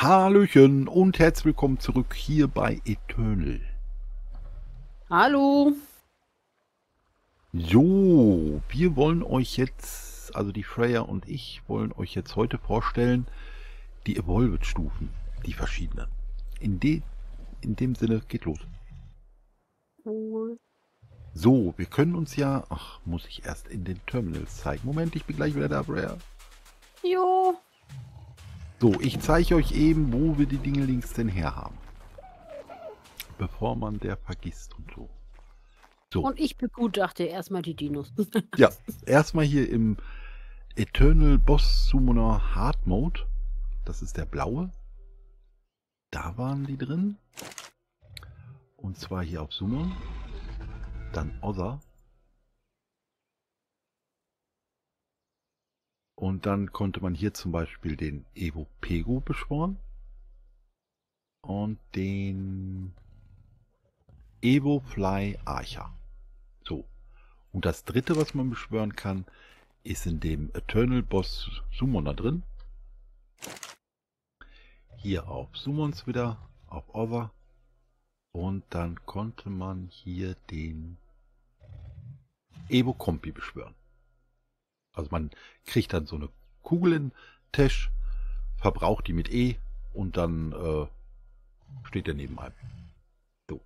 Hallöchen und herzlich willkommen zurück hier bei Eternal. Hallo. So, wir wollen euch jetzt, also die Freya und ich, wollen euch jetzt heute vorstellen, die Evolved-Stufen, die verschiedenen. In dem Sinne, geht los. So, wir können uns ja, ach, muss ich erst in den Terminals zeigen. Moment, ich bin gleich wieder da, Freya. Jo. So, ich zeige euch eben, wo wir die Dingelings denn her haben. Bevor man der vergisst und so. So. Und ich begutachte erstmal die Dinos. Ja, erstmal hier im Eternal Boss Summoner Hard Mode. Das ist der blaue. Da waren die drin. Und zwar hier auf Summon. Dann Other. Und dann konnte man hier zum Beispiel den Evo Pego beschworen. Und den Evo Fly Archer. So. Und das dritte, was man beschwören kann, ist in dem Eternal Boss Summoner drin. Hier auf Summons wieder, auf Other. Und dann konnte man hier den Evo Kompi beschwören. Also man kriegt dann so eine Kugel in Tash, verbraucht die mit E und dann steht der neben einem. So.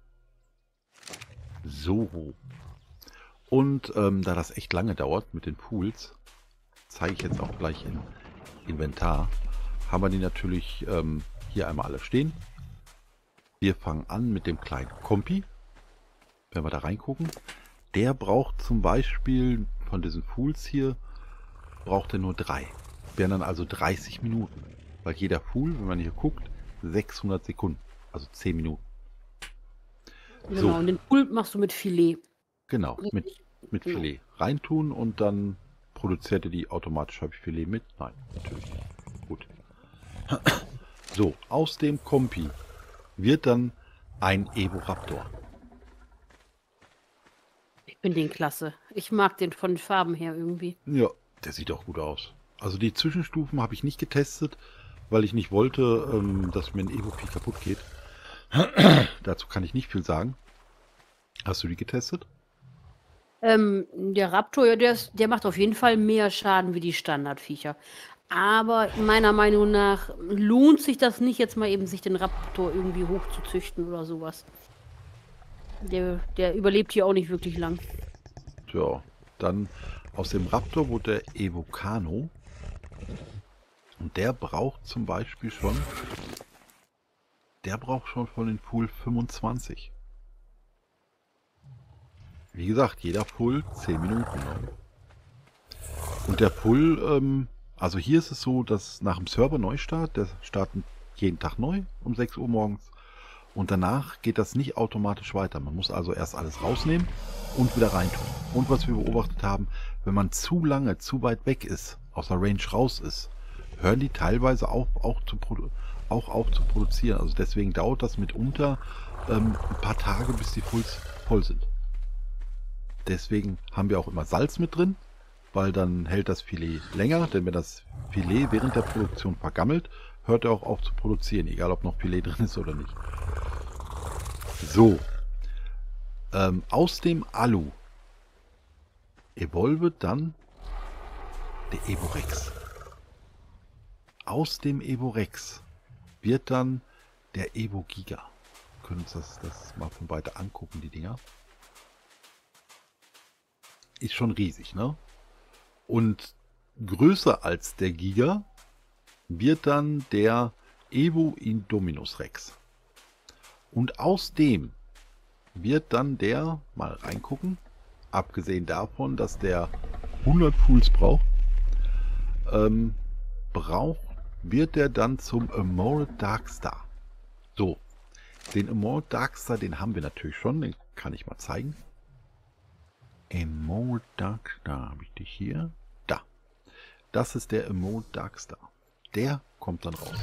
So. Und da das echt lange dauert mit den Pools, zeige ich jetzt auch gleich im Inventar, haben wir die natürlich hier einmal alle stehen. Wir fangen an mit dem kleinen Kompi. Wenn wir da reingucken, der braucht zum Beispiel von diesen Pools hier, braucht er nur 3. Wären dann also 30 Minuten. Weil jeder Pool, wenn man hier guckt, 600 Sekunden. Also 10 Minuten. Genau, So. und den Pool machst du mit Filet. Genau, mit Genau. Filet reintun und dann produziert er die automatisch. Habe ich Filet mit? Nein, natürlich nicht. Gut. So, aus dem Kompi wird dann ein Evoraptor. Ich finde den klasse. Ich mag den von den Farben her irgendwie. Ja, der sieht auch gut aus. Also die Zwischenstufen habe ich nicht getestet, weil ich nicht wollte, dass mir ein Evo-Pi kaputt geht. Dazu kann ich nicht viel sagen. Hast du die getestet? Der Raptor, ja, der macht auf jeden Fall mehr Schaden wie die Standardviecher. Aber meiner Meinung nach lohnt sich das nicht, jetzt mal eben sich den Raptor irgendwie hochzuzüchten oder sowas. Der überlebt hier auch nicht wirklich lang. Ja, dann aus dem Raptor wurde der Evocano. Und der braucht zum Beispiel schon, von den Pool 25. Wie gesagt, jeder Pull 10 Minuten. Und der Pull, also hier ist es so, dass nach dem Server-Neustart, der startet jeden Tag neu um 6 Uhr morgens. Und danach geht das nicht automatisch weiter. Man muss also erst alles rausnehmen und wieder reintun. Und was wir beobachtet haben, wenn man zu lange, zu weit weg ist, aus der Range raus ist, hören die teilweise auch auf zu produzieren. Also deswegen dauert das mitunter ein paar Tage, bis die Fulls voll sind. Deswegen haben wir auch immer Salz mit drin, weil dann hält das Filet länger. Denn wenn das Filet während der Produktion vergammelt, hört er auch auf zu produzieren, egal ob noch Filet drin ist oder nicht. So, aus dem Alu evolve dann der Evorex. Aus dem Evorex wird dann der Evo Giga. Wir können uns das mal von weiter angucken, die Dinger. Ist schon riesig, ne? Und größer als der Giga wird dann der Evo Indominus Rex. Und aus dem wird dann der, mal reingucken, abgesehen davon, dass der 100 Pools braucht, wird der dann zum Emerald Darkstar. So, den Emerald Darkstar, den haben wir natürlich schon, den kann ich mal zeigen. Emerald Darkstar, habe ich dich hier? Da. Das ist der Emerald Darkstar. Der kommt dann raus.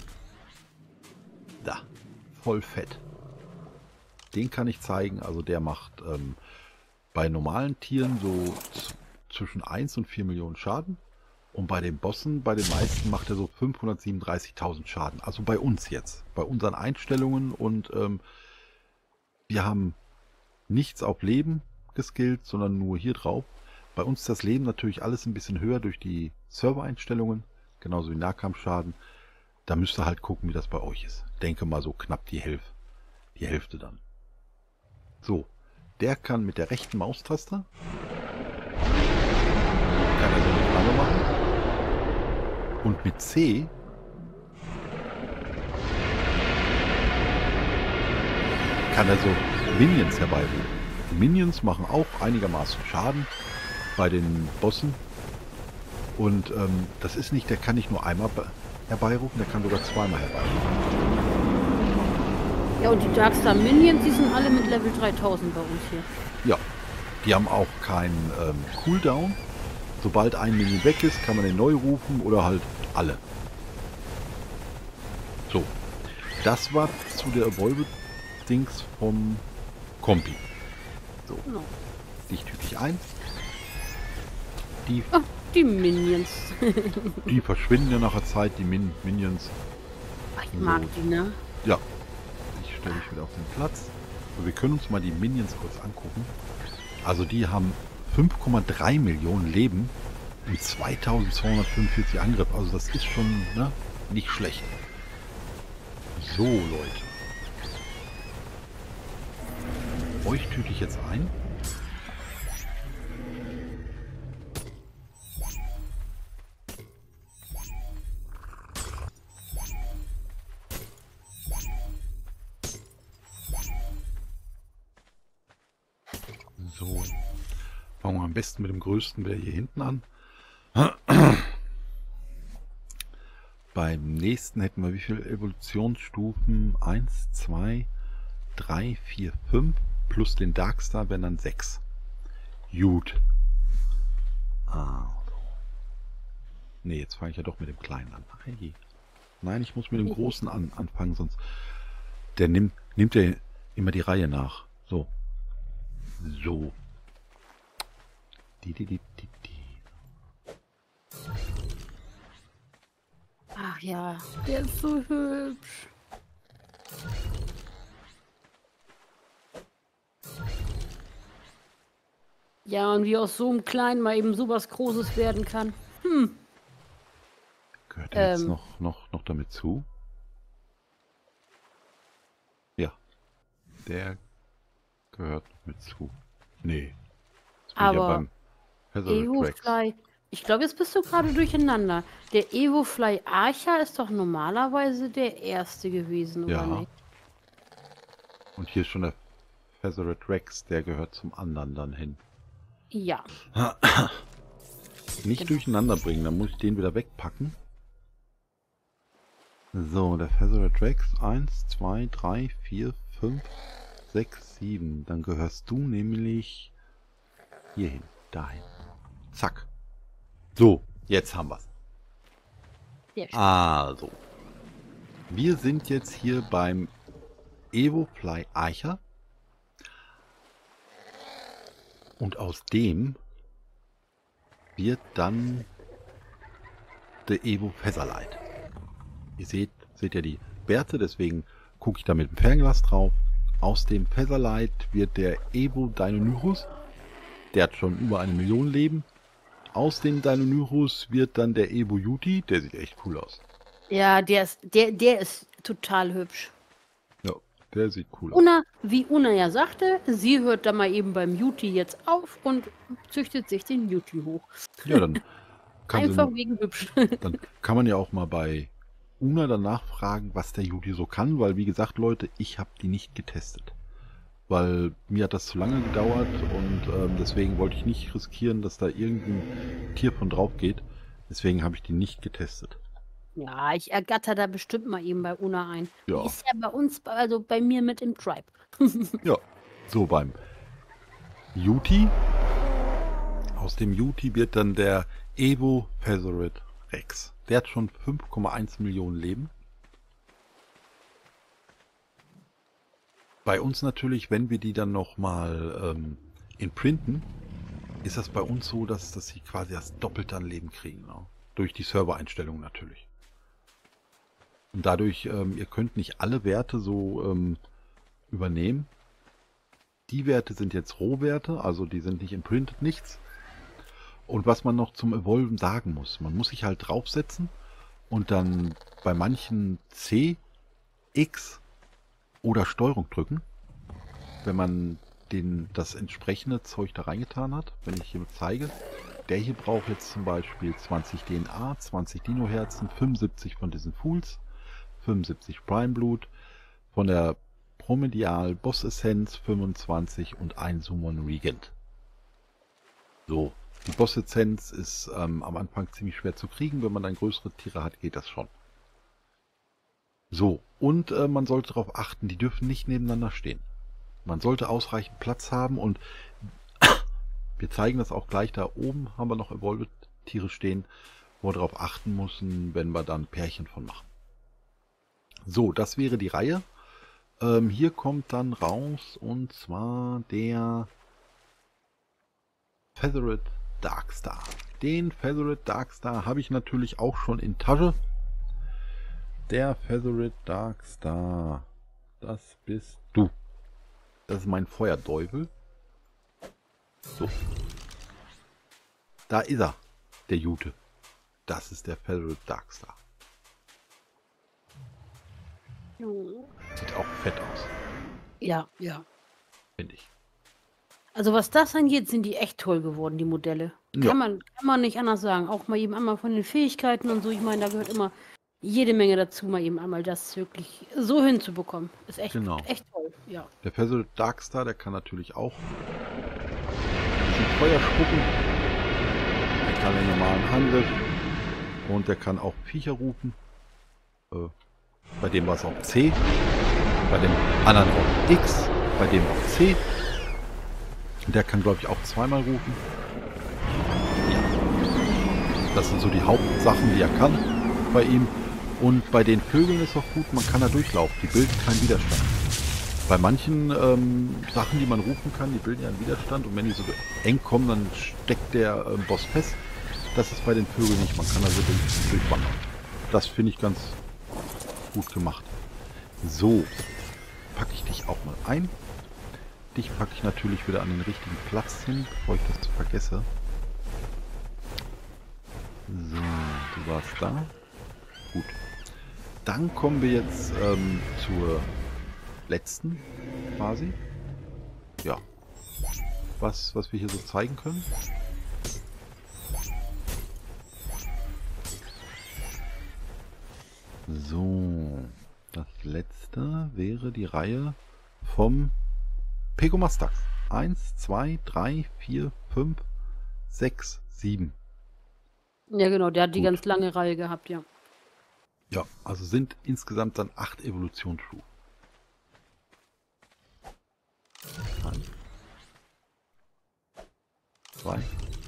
Da, voll fett. Den kann ich zeigen, also der macht bei normalen Tieren so zwischen 1 und 4 Millionen Schaden. Und bei den Bossen, bei den meisten macht er so 537.000 Schaden. Also bei uns jetzt, bei unseren Einstellungen. Und wir haben nichts auf Leben geskillt, sondern nur hier drauf. Bei uns ist das Leben natürlich alles ein bisschen höher durch die Servereinstellungen, genauso wie Nahkampfschaden. Da müsst ihr halt gucken, wie das bei euch ist. Denke mal so knapp die Hälfte dann. So, der kann mit der rechten Maustaste kann er so eine Flamme machen. Und mit C kann er so Minions herbeirufen. Die Minions machen auch einigermaßen Schaden bei den Bossen. Und das ist nicht, der kann nicht nur einmal herbeirufen, der kann sogar zweimal herbeirufen. Ja, und die Darkstar Minions, die sind alle mit Level 3000 bei uns hier. Ja, die haben auch keinen Cooldown. Sobald ein Minion weg ist, kann man den neu rufen oder halt alle. So, das war zu der Evolve-Dings vom Kompi. So, Genau. dich tüte ich ein. Ach, die Minions. Die verschwinden ja nach der Zeit, die Minions. Ach, ich mag die, ne? Ja, ich stelle mich wieder auf den Platz. So, wir können uns mal die Minions kurz angucken. Also die haben 5,3 Millionen Leben und 2245 Angriff. Also das ist schon nicht schlecht. So, Leute. Euch tüte ich jetzt ein. So. Fangen wir am besten mit dem größten wieder hier hinten an. Beim nächsten hätten wir wie viele Evolutionsstufen? 1, 2, 3, 4, 5 plus den Darkstar wären dann 6. Gut. Also. Ne, jetzt fange ich ja doch mit dem Kleinen an. Hey. Nein, ich muss mit dem Großen anfangen, sonst der nimmt ja immer die Reihe nach. So. So. Die. Ach ja, der ist so hübsch. Ja, und wie aus so einem Kleinen mal eben sowas Großes werden kann. Gehört der jetzt noch damit zu? Ja. Der gehört noch mit zu. Nee. Jetzt bin ich ja Aber beim Hazard Rex. Evofly, ich glaube, jetzt bist du gerade durcheinander. Der Evofly Archer ist doch normalerweise der erste gewesen, Ja. oder nicht? Und hier ist schon der Hazard Rex, der gehört zum anderen dann hin. Ja. Nicht durcheinander bringen, dann muss ich den wieder wegpacken. So, der Hazard Rex 1, 2, 3, 4, 5, 6, 7. Dann gehörst du nämlich hierhin, dahin. Zack. So, jetzt haben wir's. Sehr schön. Also, wir sind jetzt hier beim Evofly Archer. Und aus dem wird dann der Evo Featherlight. Ihr seht ja die Bärte, deswegen gucke ich da mit dem Fernglas drauf. Aus dem Featherlight wird der Evo Deinonychus. Der hat schon über 1 Million Leben. Aus dem Deinonychus wird dann der Evo Yuti. Der sieht echt cool aus. Ja, der ist total hübsch. Ja, der sieht cool aus. Wie Una ja sagte, sie hört da mal eben beim Yuti jetzt auf und züchtet sich den Yuti hoch. Ja, dann kann Einfach sie, wegen hübsch. dann kann man ja auch mal bei Una danach fragen, was der Yuti so kann, weil wie gesagt, Leute, ich habe die nicht getestet. Weil mir hat das zu lange gedauert und deswegen wollte ich nicht riskieren, dass da irgendein Tier von drauf geht. Deswegen habe ich die nicht getestet. Ja, ich ergatter da bestimmt mal eben bei Una ein. Ja. Die ist ja bei uns, also bei mir mit im Tribe. Ja, so beim Yuti. Aus dem Yuti wird dann der Evo Feathered Rex. Der hat schon 5,1 Millionen Leben. Bei uns natürlich, wenn wir die dann nochmal imprinten, ist das bei uns so, dass sie quasi das Doppelte an Leben kriegen. Ne? Durch die Servereinstellungen natürlich. Und dadurch, ihr könnt nicht alle Werte so übernehmen. Die Werte sind jetzt Rohwerte, also die sind nicht imprinted, nichts. Und was man noch zum Evolven sagen muss, man muss sich halt draufsetzen und dann bei manchen C, X oder Steuerung drücken, wenn man das entsprechende Zeug da reingetan hat. Wenn ich hier zeige, der hier braucht jetzt zum Beispiel 20 DNA, 20 Dino-Herzen, 75 von diesen Fools, 75 Prime-Blut, von der Promedial Boss-Essenz 25 und ein Summon Regent. So, die Boss-Essenz ist am Anfang ziemlich schwer zu kriegen. Wenn man dann größere Tiere hat, geht das schon. So, und man sollte darauf achten, die dürfen nicht nebeneinander stehen. Man sollte ausreichend Platz haben und wir zeigen das auch gleich. Da oben haben wir noch Evolved Tiere stehen, wo wir darauf achten müssen, wenn wir dann Pärchen von machen. So, das wäre die Reihe. Hier kommt dann raus und zwar der Feathered Darkstar. Den Feathered Darkstar habe ich natürlich auch schon in Tasche. Der Feathered Darkstar, das bist du. Das ist mein Feuerteufel. So. Da ist er, der Jute. Das ist der Feathered Darkstar. Sieht auch fett aus. Ja, ja. Finde ich. Also was das angeht, sind die echt toll geworden, die Modelle. Ja. Kann man nicht anders sagen. Auch mal eben einmal von den Fähigkeiten und so. Ich meine, da gehört immer jede Menge dazu, mal eben einmal das wirklich so hinzubekommen. Ist echt, Genau. echt toll, ja. Der Feathered Darkstar, der kann natürlich auch ein bisschen Feuer spucken. Der kann den normalen Angriff. Und der kann auch Viecher rufen. Bei dem war es auch C. Bei dem anderen auch X. Bei dem auch C. Der kann, glaube ich, auch zweimal rufen. Ja. Das sind so die Hauptsachen, die er kann bei ihm. Und bei den Vögeln ist auch gut, man kann da durchlaufen. Die bilden keinen Widerstand. Bei manchen Sachen, die man rufen kann, die bilden ja einen Widerstand. Und wenn die so eng kommen, dann steckt der Boss fest. Das ist bei den Vögeln nicht. Man kann also durchwandern. Das finde ich ganz gut gemacht. So, packe ich dich auch mal ein. Dich packe ich natürlich wieder an den richtigen Platz hin, bevor ich das vergesse. So, du warst da. Gut. Dann kommen wir jetzt zur letzten quasi. Ja. Was wir hier so zeigen können. So, das letzte wäre die Reihe vom Pegomastax. 1, 2, 3, 4, 5, 6, 7. Ja, genau, der hat die Gut. ganz lange Reihe gehabt, ja. Ja, also sind insgesamt dann 8 Evolutionsstufen. 1, 2,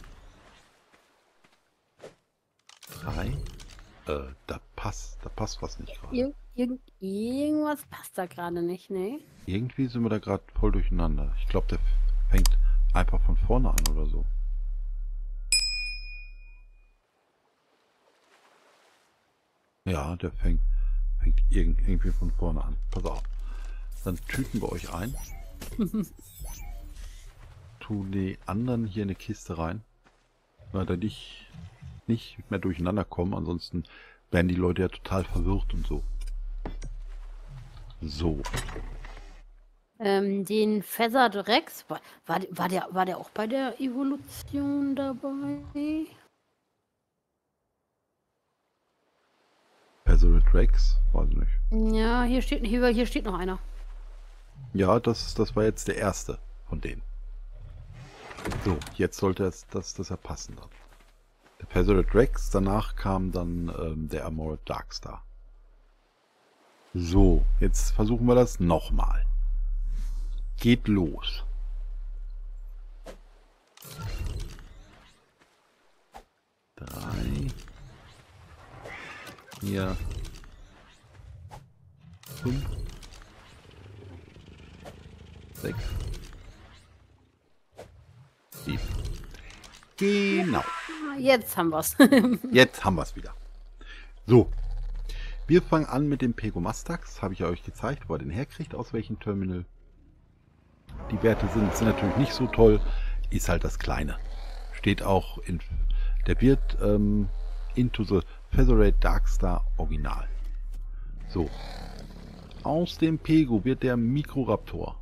3. Da passt was nicht gerade. Irgendwas passt da gerade nicht, ne? Irgendwie sind wir da gerade voll durcheinander. Ich glaube, der fängt einfach von vorne an oder so. Ja, der fängt irgendwie von vorne an. Pass auf. Dann tüten wir euch ein. Tun die anderen hier in eine Kiste rein. Weil da nicht mehr durcheinander kommen. Ansonsten werden die Leute ja total verwirrt und so. So. Den Feathered Rex, war der auch bei der Evolution dabei? Feathered Rex? Weiß ich nicht. Ja, hier steht noch einer. Ja, das war jetzt der erste von denen. So, jetzt sollte das ja passen dann. Der Feathered Rex, danach kam dann der Armored Darkstar. So, jetzt versuchen wir das nochmal. Geht los. Drei. 4. 5. 6. 7. Genau. jetzt haben wir's. Jetzt haben wir es wieder. So, wir fangen an mit dem Pegomastax. Habe ich ja euch gezeigt, wo er den herkriegt, aus welchem Terminal. Die Werte sind natürlich nicht so toll. Ist halt das Kleine. Steht auch in... Der wird Into the Featherate Darkstar Original. So. Aus dem Pego wird der Mikroraptor.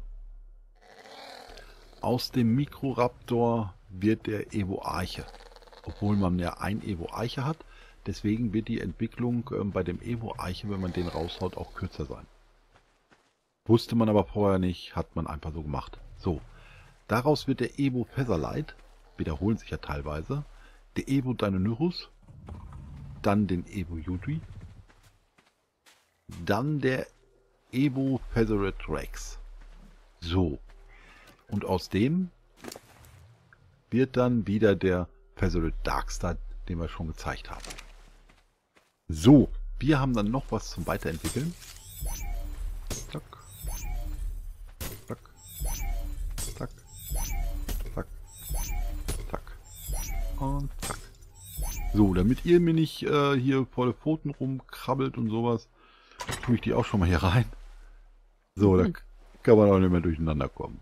Aus dem Mikroraptor wird der Evo Arche. Obwohl man ja ein Evo Arche hat. Deswegen wird die Entwicklung bei dem Evo Arche, wenn man den raushaut, auch kürzer sein. Wusste man aber vorher nicht, hat man einfach so gemacht. So. Daraus wird der Evo Featherlight. Wiederholen sich ja teilweise. Der Evo Deinonychus. Dann den Evo Yutri. Dann der Evo Feathered Rex. So. Und aus dem wird dann wieder der Feathered Darkstar, den wir schon gezeigt haben. So. Wir haben dann noch was zum Weiterentwickeln. Zack. Zack. Zack. Zack. Zack. Und zack. So, damit ihr mir nicht hier volle Pfoten rumkrabbelt und sowas, tue ich die auch schon mal hier rein. So, da kann man auch nicht mehr durcheinander kommen.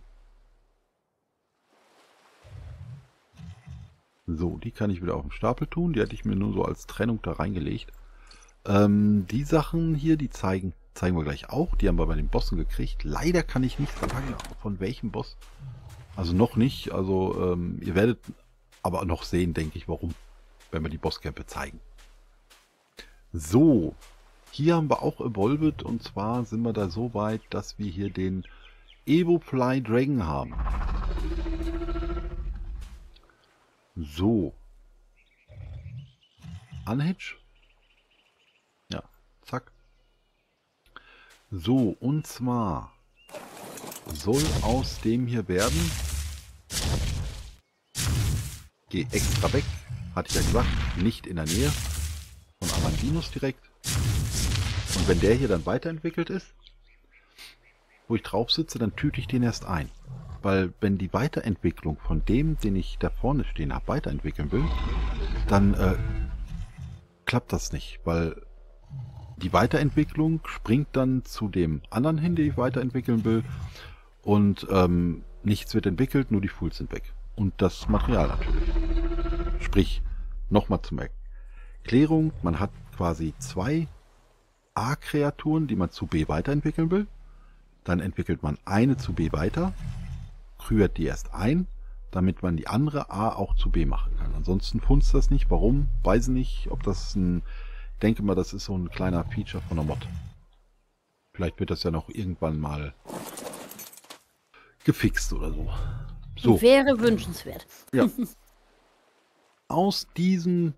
So, die kann ich wieder auf den Stapel tun. Die hatte ich mir nur so als Trennung da reingelegt. Die Sachen hier, die zeigen wir gleich auch. Die haben wir bei den Bossen gekriegt. Leider kann ich nicht sagen, von welchem Boss. Also noch nicht. Also ihr werdet aber noch sehen, denke ich, warum. Wenn wir die Bosskämpfe zeigen. So. Hier haben wir auch Evolved. Und zwar sind wir da so weit, dass wir hier den Evo Fly Dragon haben. So. Unhitch. Ja, zack. So, und zwar soll aus dem hier werden. Geh extra weg. Hatte ich ja gesagt, nicht in der Nähe von Amandinus direkt. Und wenn der hier dann weiterentwickelt ist, wo ich drauf sitze, dann tüte ich den erst ein. Weil wenn die Weiterentwicklung von dem, den ich da vorne stehen habe, weiterentwickeln will, dann klappt das nicht. Weil die Weiterentwicklung springt dann zu dem anderen hin, den ich weiterentwickeln will. Und nichts wird entwickelt, nur die Fools sind weg. Und das Material natürlich. Sprich, nochmal zum Erklärung, man hat quasi zwei A-Kreaturen, die man zu B weiterentwickeln will. Dann entwickelt man eine zu B weiter, krüert die erst ein, damit man die andere A auch zu B machen kann. Ansonsten funzt das nicht. Warum? Weiß ich nicht. Ob das ein... Ich denke mal, das ist so ein kleiner Feature von der Mod. Vielleicht wird das ja noch irgendwann mal gefixt oder so. So. Wäre wünschenswert. Ja. Aus diesen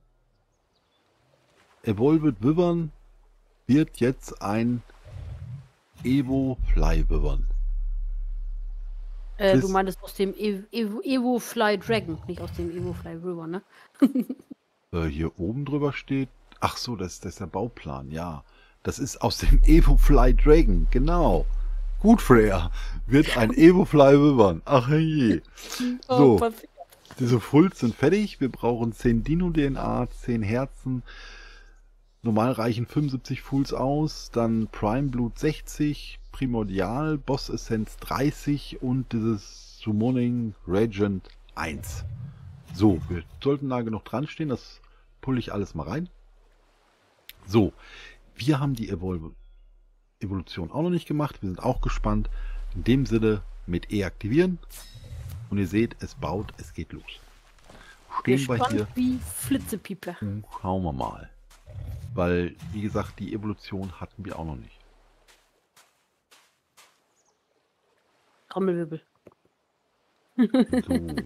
Evolved Wyvern wird jetzt ein Evo Fly Wyvern. Du meintest aus dem Evo Fly Dragon, nicht aus dem Evo Fly River, ne? Hier oben drüber steht... Ach so, das ist der Bauplan, ja. Das ist aus dem Evo Fly Dragon, genau. Gut, Freya. Wird ein Evo Fly Wyvern. Ach je. So. Oh, Diese Fulls sind fertig. Wir brauchen 10 Dino-DNA, 10 Herzen. Normal reichen 75 Fulls aus. Dann Prime Blut 60, Primordial, Boss Essenz 30 und dieses Summoning Regent 1. So, wir sollten da genug dran stehen. Das pulle ich alles mal rein. So, wir haben die Evolution auch noch nicht gemacht. Wir sind auch gespannt. In dem Sinne mit E aktivieren. Und ihr seht, es baut, es geht los. Stehen wir hier. Wie Flitzepiepe. Schauen wir mal. Weil, wie gesagt, die Evolution hatten wir auch noch nicht. Trommelwirbel. So.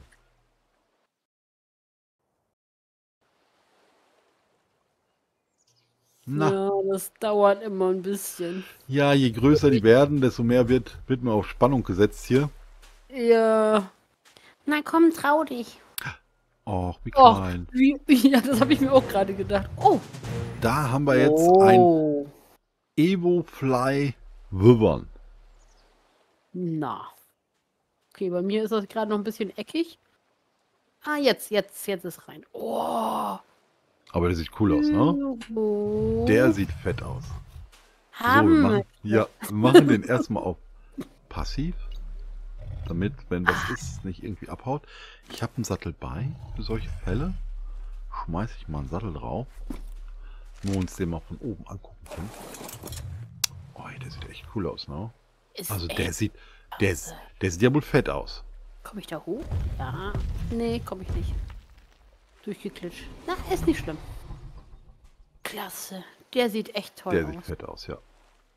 Na. Ja, das dauert immer ein bisschen. Ja, je größer die werden, desto mehr wird man auf Spannung gesetzt hier. Ja. Na komm, trau dich. Och, wie klein. Ja, das habe ich mir auch gerade gedacht. Oh. Da haben wir jetzt ein Evo Fly Wyvern. Na. Okay, bei mir ist das gerade noch ein bisschen eckig. Ah, jetzt ist rein. Oh. Aber der sieht cool aus, ne? Der sieht fett aus. So, wir Haben machen, ja, wir machen den erstmal auf passiv, damit, wenn was ist, nicht irgendwie abhaut. Ich habe einen Sattel bei für solche Fälle. Schmeiße ich mal einen Sattel drauf, wo wir uns den mal von oben angucken können. Oh, der sieht echt cool aus, ne? Also der sieht ja wohl fett aus. Komme ich da hoch? Ja. Nee, komme ich nicht. Durchgeklitscht. Na, ist nicht schlimm. Klasse. Der sieht echt toll aus. Der sieht fett aus, ja.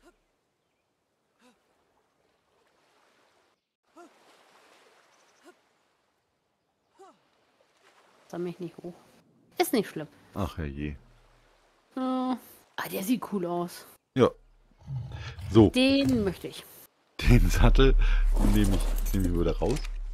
Sammle mich nicht hoch. Ist nicht schlimm. Ach herrje. Der sieht cool aus. Ja. So, Den möchte ich. den Sattel nehme ich wieder raus.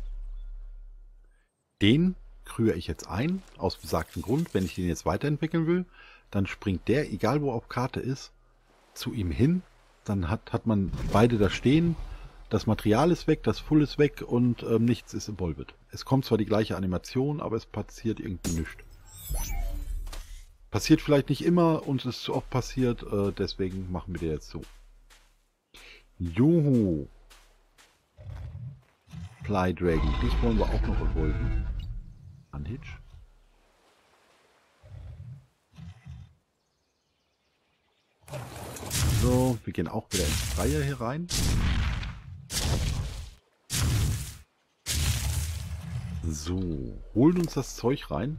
Den krühe ich jetzt ein, aus besagtem Grund. Wenn ich den jetzt weiterentwickeln will, dann springt der, egal wo auf Karte ist, zu ihm hin. Dann hat man beide da stehen. Das Material ist weg, das Full ist weg und nichts ist evolved. Es kommt zwar die gleiche Animation, aber es passiert irgendwie nichts. Passiert vielleicht nicht immer, uns ist zu oft passiert, deswegen machen wir den jetzt so. Juhu. Fly Dragon, dich wollen wir auch noch evolven. Unhitch. So, wir gehen auch wieder ins Freie hier rein. So, holen uns das Zeug rein.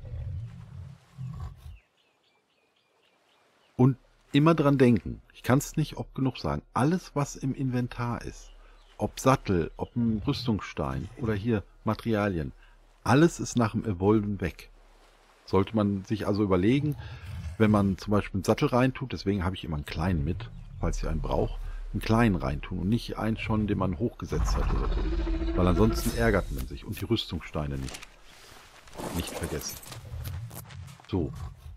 Und immer dran denken, ich kann es nicht oft genug sagen, alles was im Inventar ist, ob Sattel, ob ein Rüstungsstein oder hier Materialien, alles ist nach dem Evolven weg. Sollte man sich also überlegen, wenn man zum Beispiel einen Sattel reintut, deswegen habe ich immer einen kleinen mit, falls ihr einen braucht, einen kleinen reintun und nicht einen schon, den man hochgesetzt hat oder so. Weil ansonsten ärgert man sich und die Rüstungssteine nicht vergessen. So.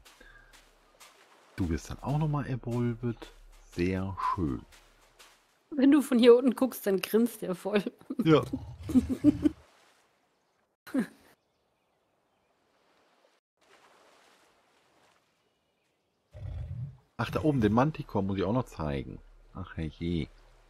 Du wirst dann auch nochmal evolved. Sehr schön. Wenn du von hier unten guckst, dann grinst der voll. Ja. Ach, da oben, den Manticore muss ich auch noch zeigen. Ach herrje.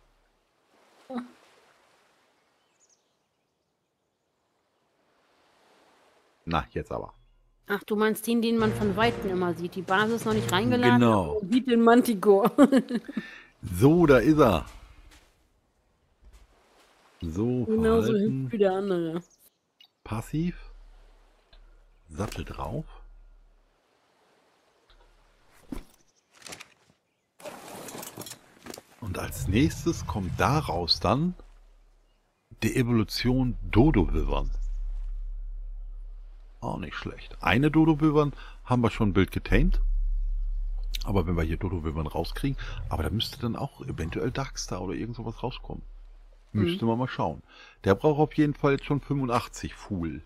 Na, jetzt aber. Ach, du meinst den man von Weitem immer sieht. Die Basis noch nicht reingeladen. Genau. Aber sieht den Manticore. So, da ist er. So, Genauso verhalten. hübsch wie der andere. Passiv. Sattel drauf. Und als nächstes kommt daraus dann die Evolution Dodo-Wyvern. Auch nicht schlecht. Eine Dodo-Wyvern haben wir schon wild getamed. Aber wenn wir hier Dodo-Wyvern rauskriegen, aber da müsste dann auch eventuell Darkstar oder irgend sowas rauskommen. Müsste man mal schauen. Der braucht auf jeden Fall jetzt schon 85 Full.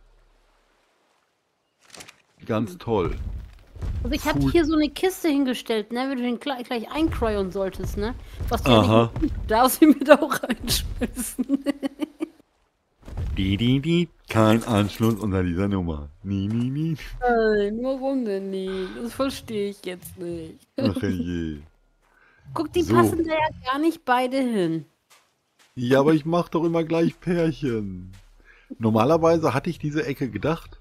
Ganz toll. Also ich habe hier so eine Kiste hingestellt, ne, wenn du den gleich eincryon solltest, ne? Was du Aha. ja nicht darfst du mit auch reinschmeißen. Die. Kein Anschluss unter dieser Nummer. Nie. Nein, warum denn nicht? Das verstehe ich jetzt nicht. Ach je. Guck, die So. passen da ja gar nicht beide hin. Ja, aber ich mache doch immer gleich Pärchen. Normalerweise hatte ich diese Ecke gedacht,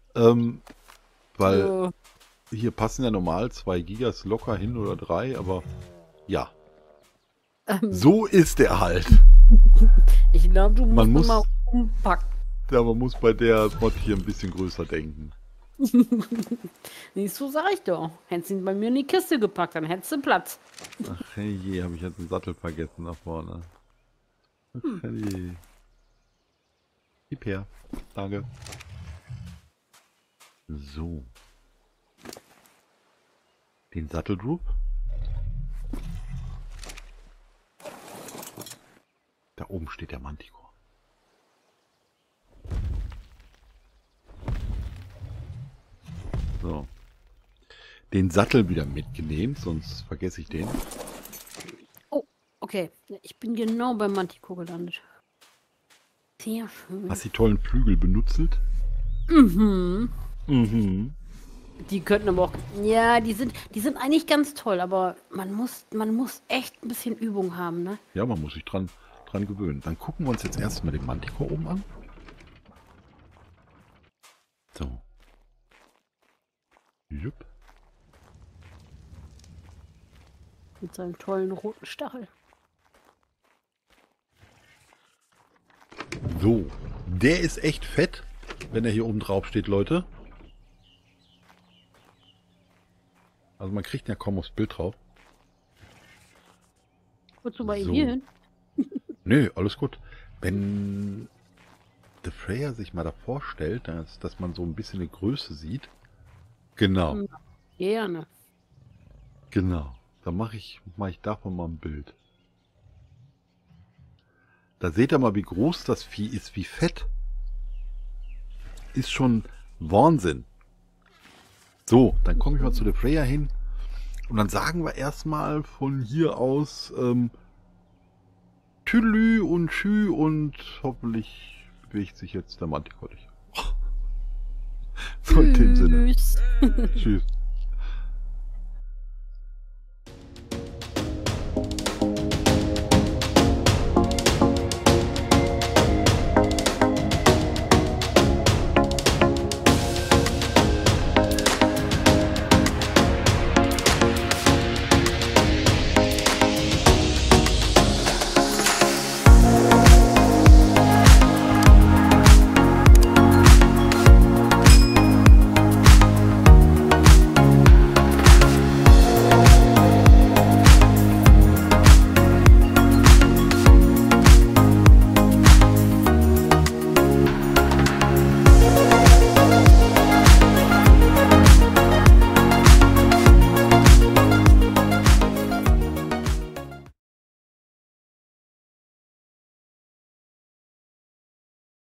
weil So. hier passen ja normal 2 Gigas locker hin oder 3, aber ja. So ist der halt. Ich glaube, du musst Man muss- mal umpacken. Ja, man muss bei der Mod hier ein bisschen größer denken. Siehst du, sag ich doch. Hättest ihn bei mir in die Kiste gepackt, dann hättest du Platz. Ach je, habe ich jetzt einen Sattel vergessen da vorne. Ach je. Gib her. Danke. So. Den Satteldrop. Da oben steht der Manticore. So. Den Sattel wieder mitgenehmen, sonst vergesse ich den. Oh, okay. Ich bin genau beim Manticore gelandet. Sehr schön. Hast die tollen Flügel benutzt? Mhm. Mhm. Die könnten aber auch. Ja, die sind eigentlich ganz toll, aber man muss echt ein bisschen Übung haben, ne? Ja, man muss sich dran gewöhnen. Dann gucken wir uns jetzt erstmal den Manticore oben an. So. Jupp. Mit seinem tollen roten Stachel. So. Der ist echt fett, wenn er hier oben drauf steht, Leute. Also man kriegt ja kaum aufs Bild drauf. Wolltest du bei ihm So. hier hin? Nö, alles gut. Wenn The Freya sich mal davor stellt, dass man so ein bisschen eine Größe sieht. Genau, Gerne. genau. Dann mache ich davon mal ein Bild. Da seht ihr mal, wie groß das Vieh ist, wie fett. Ist schon Wahnsinn. So, dann komme ich mal zu der Freya hin. Und dann sagen wir erstmal von hier aus Tüdelü und Tschü und hoffentlich bewegt sich jetzt der Manticore nicht. So in dem Sinne. Tschüss. Tschüss.